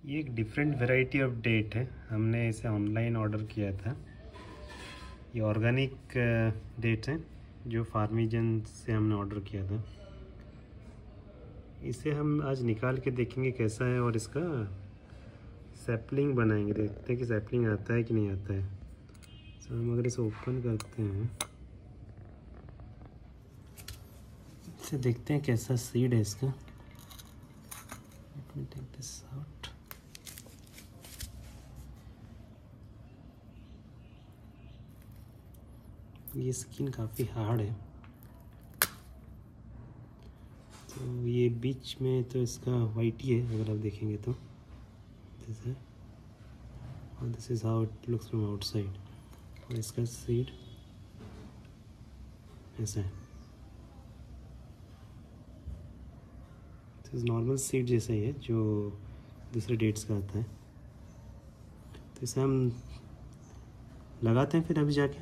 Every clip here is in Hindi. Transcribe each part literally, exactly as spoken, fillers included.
ये एक डिफरेंट वैरायटी ऑफ डेट है। हमने इसे ऑनलाइन ऑर्डर किया था। ये ऑर्गेनिक डेट है जो फार्मिजन से हमने ऑर्डर किया था। इसे हम आज निकाल के देखेंगे कैसा है और इसका सैपलिंग बनाएंगे। देखते हैं कि सैपलिंग आता है कि नहीं आता है। तो हम अगर इसे ओपन करते हैं, इसे देखते हैं कैसा सीड है इसका। Let me take this out. ये स्किन काफ़ी हार्ड है, तो ये बीच में तो इसका वाइट ही है अगर आप देखेंगे तो। दिस है और this is how it looks from outside. और इसका सीड ऐसा है। नॉर्मल सीड जैसा ही है जो दूसरे डेट्स का आता है। तो इसे हम लगाते हैं फिर अभी जाके।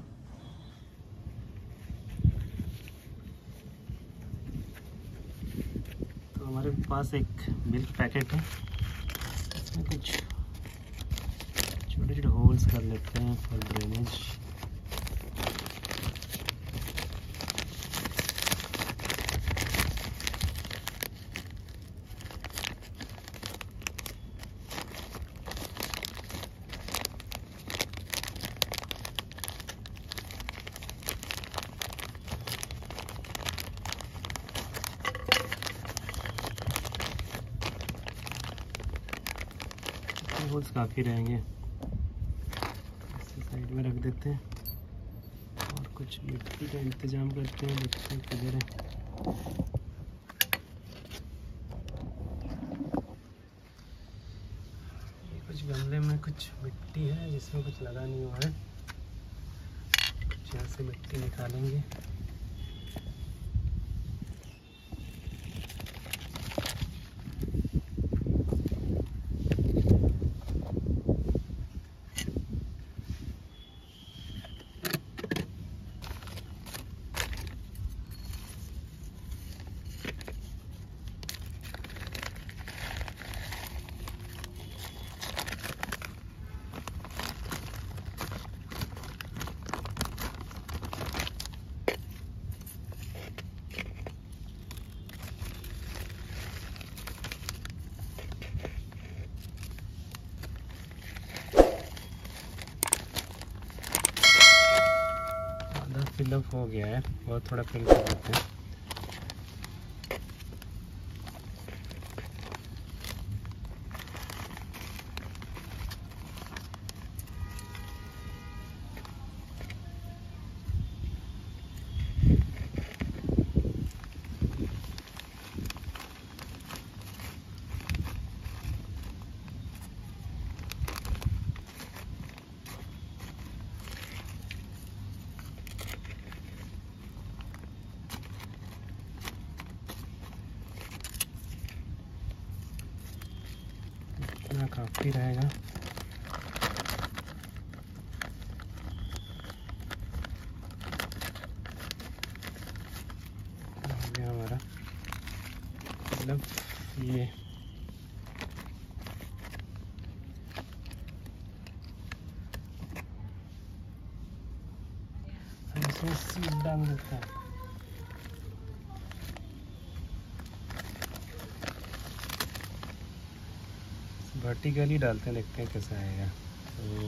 तो हमारे पास एक मिल्क पैकेट है, इसमें कुछ छोटे छोटे होल्स कर लेते हैं फॉर ड्रेनेज। होल्स काफ़ी रहेंगे, इसे साइड में रख देते हैं और कुछ मिट्टी का इंतजाम करते हैं। देखते हैं किधर है। ये कुछ गमले में कुछ मिट्टी है जिसमें कुछ लगा नहीं हुआ है। कुछ यहाँ से मिट्टी निकालेंगे। फिलअप हो गया है और थोड़ा फिल कर देते हैं। इतना काफ़ी रहेगा। ये हमारा मतलब ये हम इसमें सीड डाल देते हैं। वर्टिकली डालते हैं, देखते हैं कैसा आएगा। तो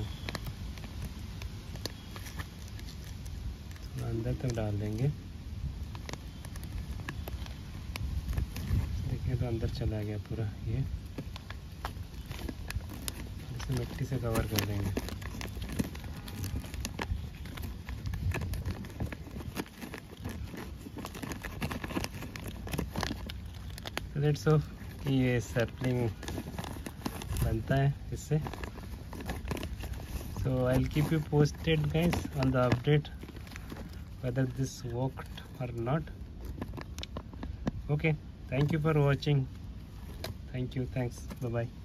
अंदर तक डाल देंगे। देखिए तो अंदर चला गया पूरा। ये इसे मिट्टी से कवर कर देंगे। तो दैट्स ऑफ कि ये सैपलिंग बनता है इससे। So I'll keep you posted guys on the update whether this worked or not. Okay, thank you for watching. Thank you, thanks, bye bye.